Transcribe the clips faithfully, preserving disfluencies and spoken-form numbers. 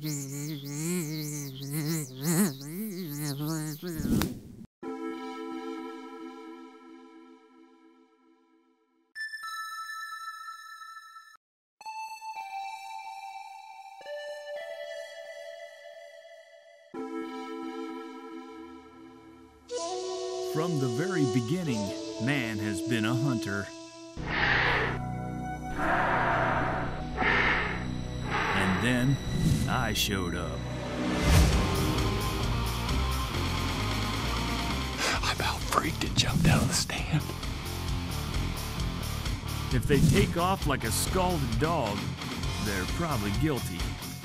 From the very beginning, man has been a hunter. And then, I showed up. I about freaked and jumped out of the stand. If they take off like a scalded dog, they're probably guilty.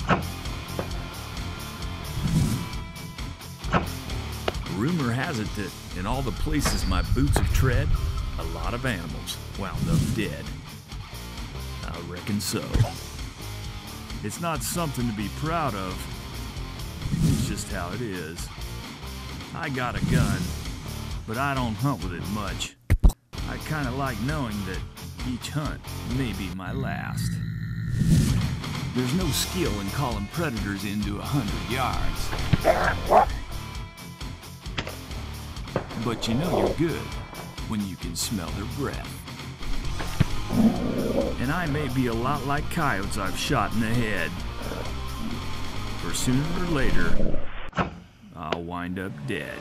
Rumor has it that in all the places my boots have tread, a lot of animals wound up dead. I reckon so. It's not something to be proud of. It's just how it is. I got a gun, but I don't hunt with it much. I kind of like knowing that each hunt may be my last. There's no skill in calling predators into a hundred yards. But you know you're good when you can smell their breath. And I may be a lot like coyotes I've shot in the head. For sooner or later, I'll wind up dead.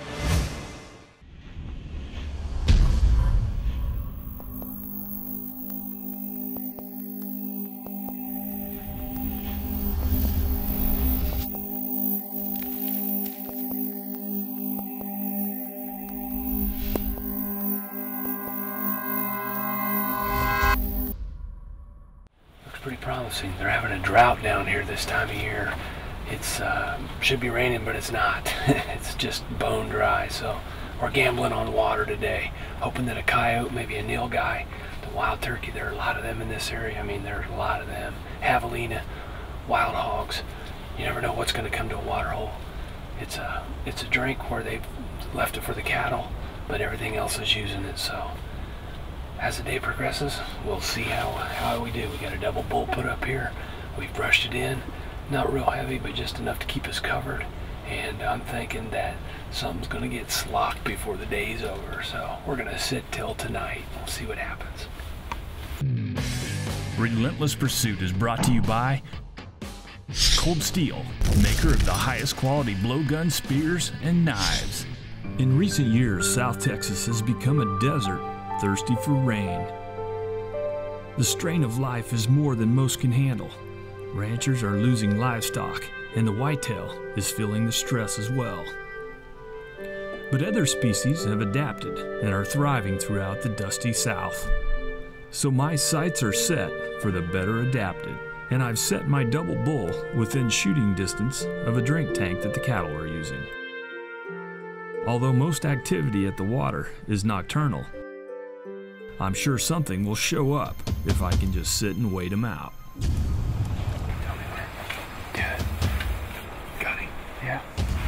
Pretty promising. They're having a drought down here this time of year. It's uh, should be raining, but it's not. It's just bone dry. So we're gambling on water today, hoping that a coyote, maybe a nilgai, the wild turkey. There are a lot of them in this area. I mean, there are a lot of them. Javelina, wild hogs. You never know what's going to come to a water hole. It's a it's a drink where they've left it for the cattle, but everything else is using it. So as the day progresses, we'll see how, how we do. We got a double bolt put up here. We've brushed it in. Not real heavy, but just enough to keep us covered. And I'm thinking that something's going to get slocked before the day's over. So we're going to sit till tonight. We'll see what happens. Relentless Pursuit is brought to you by Cold Steel, maker of the highest quality blowgun spears and knives. In recent years, South Texas has become a desert, thirsty for rain. The strain of life is more than most can handle. Ranchers are losing livestock, and the whitetail is feeling the stress as well. But other species have adapted and are thriving throughout the dusty South. So my sights are set for the better adapted, and I've set my double bull within shooting distance of a drink tank that the cattle are using. Although most activity at the water is nocturnal, I'm sure something will show up if I can just sit and wait them out. Tell me where. Good. Got him. Yeah.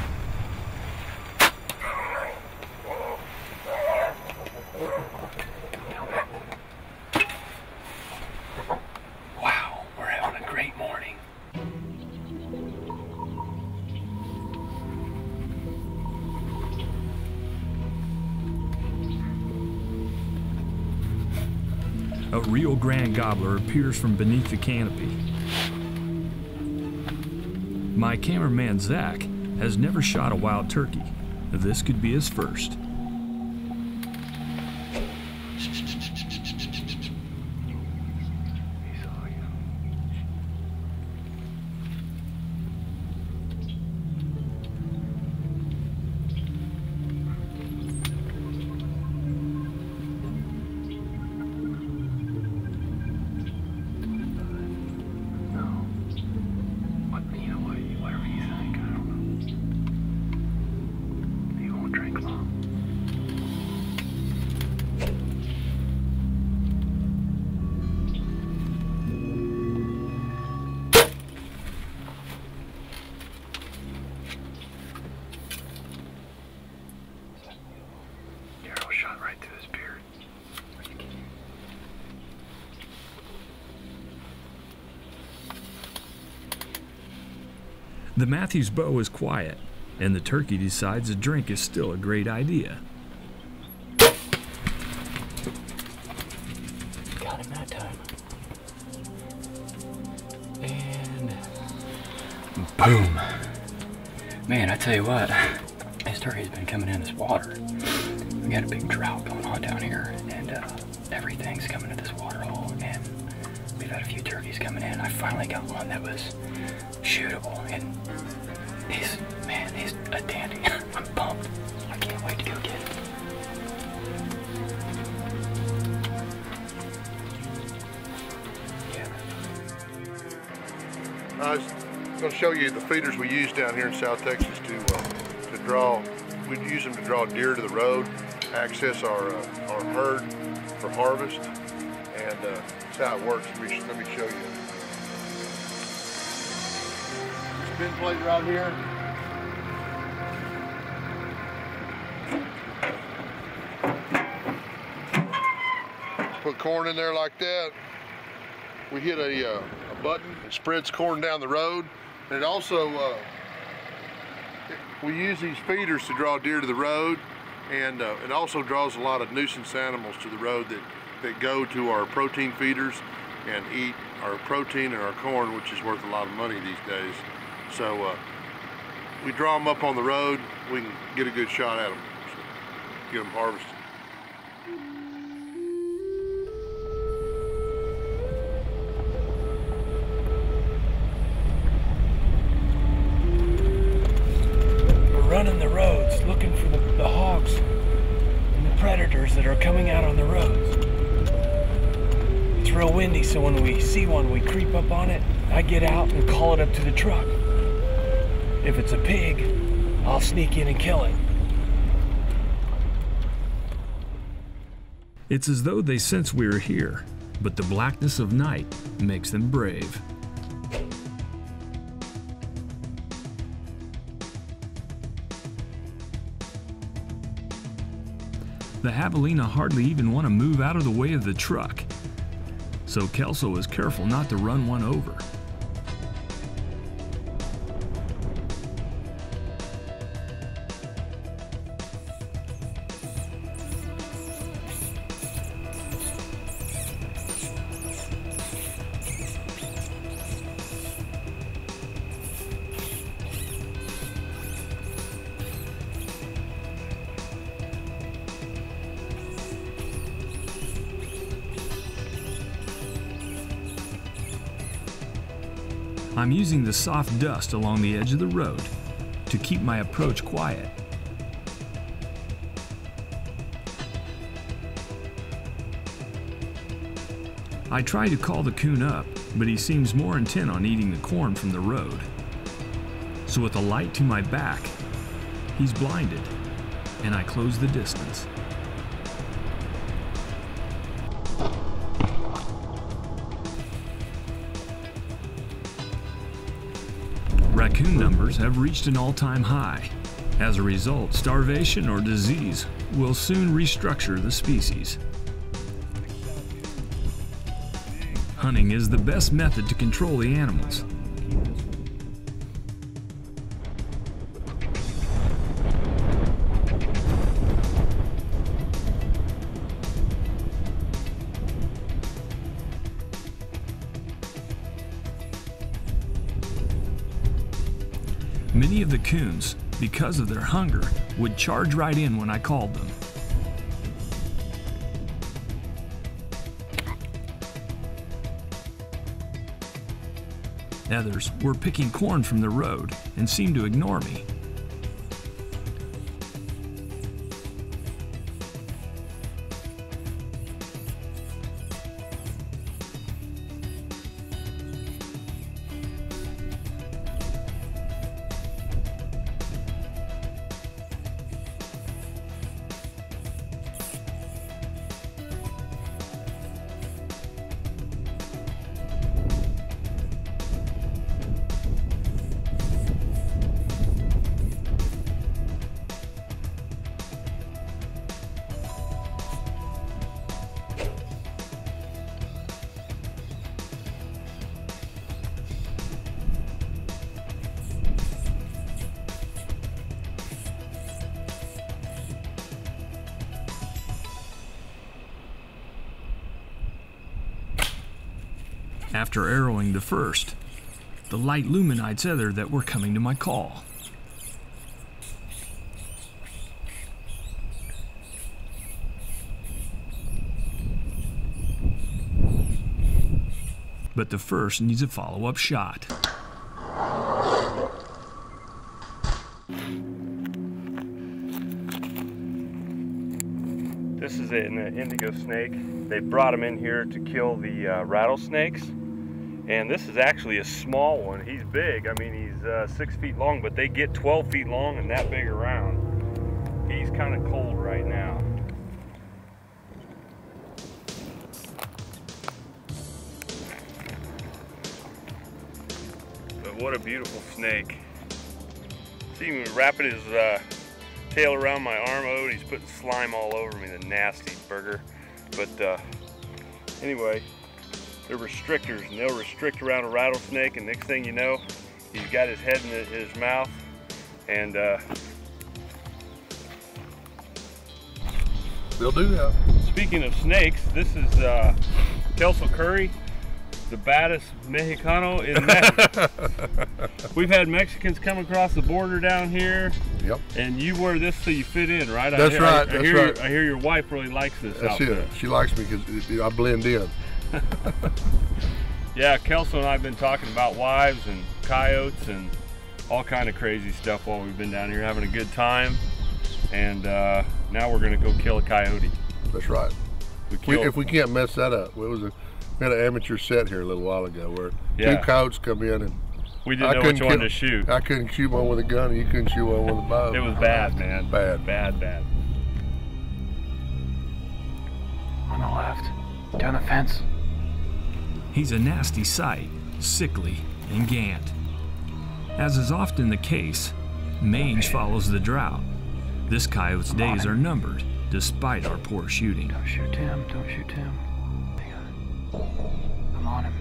Wow, we're having a great morning. A Rio Grande gobbler appears from beneath the canopy. My cameraman Zach has never shot a wild turkey. This could be his first. Drink long. The Matthews bow is quiet, and the turkey decides a drink is still a great idea. Got him that time. And boom. Man, I tell you what, this turkey's been coming in this water. We got a big drought going on down here, and uh, everything's coming to this water hole, and we've had a few turkeys coming in. I finally got one that was shootable, and he's, man, he's a dandy. I'm pumped. I can't wait to go get him. Yeah. I was going to show you the feeders we use down here in South Texas to uh, to draw. We use them to draw deer to the road, access our uh, our herd for harvest, and uh, that's how it works. Let me, let me show you. Spin plate right here. Put corn in there like that. We hit a, uh, a button, it spreads corn down the road. And it also, uh, it, we use these feeders to draw deer to the road, and uh, it also draws a lot of nuisance animals to the road that, that go to our protein feeders and eat our protein and our corn, which is worth a lot of money these days. So uh, we draw them up on the road, we can get a good shot at them, so get them harvested. Running the roads, looking for the, the hogs and the predators that are coming out on the roads. It's real windy, so when we see one, we creep up on it. I get out and call it up to the truck. If it's a pig, I'll sneak in and kill it. It's as though they sense we're here, but the blackness of night makes them brave. The javelina hardly even want to move out of the way of the truck, so Kelso is careful not to run one over. I'm using the soft dust along the edge of the road to keep my approach quiet. I try to call the coon up, but he seems more intent on eating the corn from the road. So with a light to my back, he's blinded, and I close the distance. Raccoon numbers have reached an all-time high. As a result, starvation or disease will soon restructure the species. Hunting is the best method to control the animals. Many of the coons, because of their hunger, would charge right in when I called them. Others were picking corn from the road and seemed to ignore me. after arrowing the first. The light luminites other that were coming to my call. But the first needs a follow-up shot. This is an indigo snake. They brought him in here to kill the uh, rattlesnakes. And this is actually a small one. He's big. I mean, he's uh, six feet long, but they get twelve feet long and that big around. He's kind of cold right now. But what a beautiful snake. See him wrapping his uh, tail around my arm. Oh, he's putting slime all over me, the nasty burger. But uh, anyway, they're restrictors, and they'll restrict around a rattlesnake, and next thing you know, he's got his head in his mouth. And uh, they'll do that. Speaking of snakes, this is uh, Kelso Curry, the baddest Mexicano in Mexico. We've had Mexicans come across the border down here. Yep. And you wear this so you fit in, right? That's I hear, right. I, I that's hear, right. I hear your wife really likes this That's outfit. it. She likes me because I blend in. Yeah, Kelso and I have been talking about wives and coyotes and all kind of crazy stuff while we've been down here having a good time. And uh, now we're gonna go kill a coyote. That's right. We We, killed, if we can't mess that up, it was a we had an amateur set here a little while ago where Yeah. two coyotes come in and we didn't I know which couldn't one kill- to shoot. I couldn't shoot one with a gun and you couldn't shoot one with a bow. It was bad, man. Bad. Bad, bad. On the left, down the fence. He's a nasty sight, sickly and gaunt. As is often the case, mange follows the drought. This coyote's days are numbered, despite our poor shooting. Don't shoot Tim, don't shoot Tim. Hang on. I'm on him.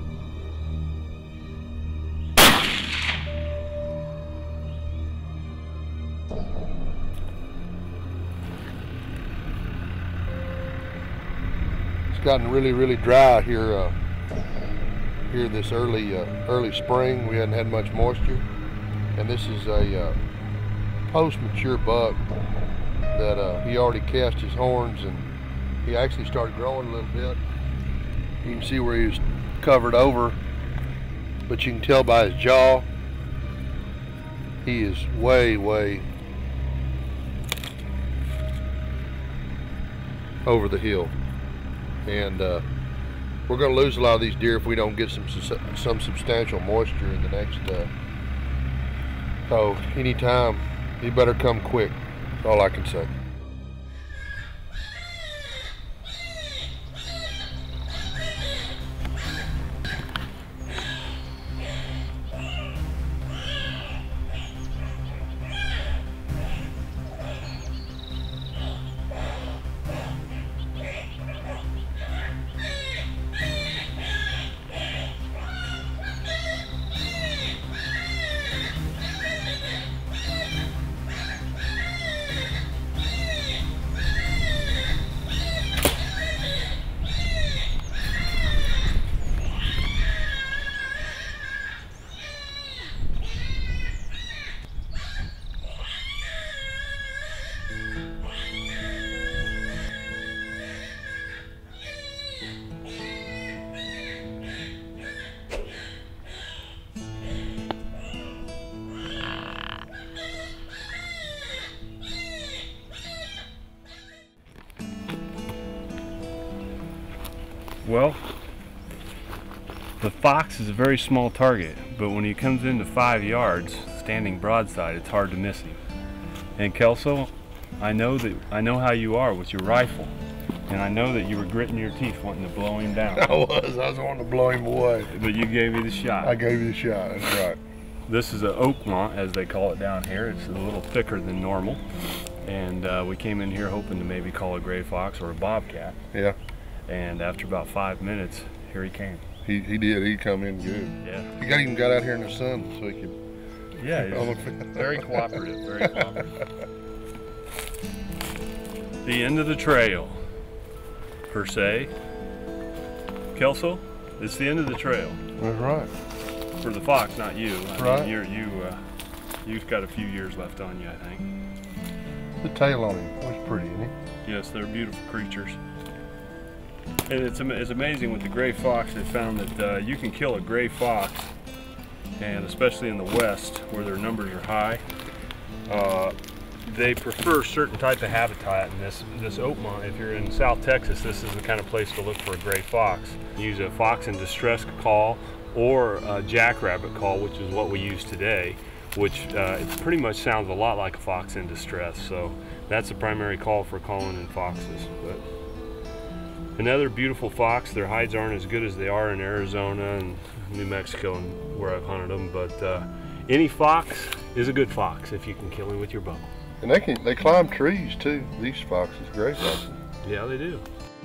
It's gotten really, really dry here. Uh, here this early, uh, early spring. We hadn't had much moisture, and this is a uh, post-mature buck that uh, he already cast his horns, and he actually started growing a little bit. You can see where he was covered over, but you can tell by his jaw he is way, way over the hill. And uh, we're going to lose a lot of these deer if we don't get some some substantial moisture in the next. Uh, so anytime, you better come quick. That's all I can say. Well, the fox is a very small target, but when he comes into five yards, standing broadside, it's hard to miss him. And Kelso, I know that I know how you are with your rifle, and I know that you were gritting your teeth wanting to blow him down. I was. I was wanting to blow him away. But you gave me the shot. I gave you the shot. That's right. This is an Oakmont, as they call it down here. It's a little thicker than normal, and uh, we came in here hoping to maybe call a gray fox or a bobcat. Yeah. And after about five minutes, here he came. He he did. He come in good. Yeah. He got even got out here in the sun so he could. Yeah, on he's the- very cooperative, very cooperative. The end of the trail, per se. Kelso, It's the end of the trail. That's right. For the fox, not you. I Right. mean, you're, you, uh, you've got a few years left on you, I think. The tail on him was pretty, isn't it? Yes, they're beautiful creatures. And it's, ama it's amazing with the gray fox, they found that uh, you can kill a gray fox, and especially in the west where their numbers are high, uh, they prefer certain type of habitat. And this, this Oakmont, if you're in South Texas, this is the kind of place to look for a gray fox. Use a fox in distress call or a jackrabbit call, which is what we use today, which uh, it pretty much sounds a lot like a fox in distress. So that's the primary call for calling in foxes. But another beautiful fox. Their hides aren't as good as they are in Arizona and New Mexico and where I've hunted them, but uh, any fox is a good fox if you can kill him with your bow. And they can they climb trees too. These foxes, gray foxes. Yeah, they do.